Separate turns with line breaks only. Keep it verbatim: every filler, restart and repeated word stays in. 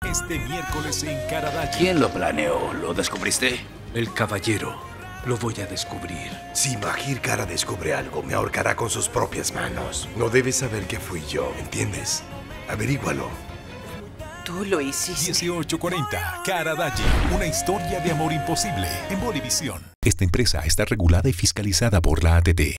Este miércoles en Karadachi.
¿Quién lo planeó? ¿Lo descubriste?
El caballero. Lo voy a descubrir.
Si Mahir Kara descubre algo, me ahorcará con sus propias manos. No debes saber que fui yo, ¿entiendes? Averígualo.
Tú lo hiciste.
dieciocho cuarenta. Karadachi. Una historia de amor imposible en Bolivisión. Esta empresa está regulada y fiscalizada por la A T T.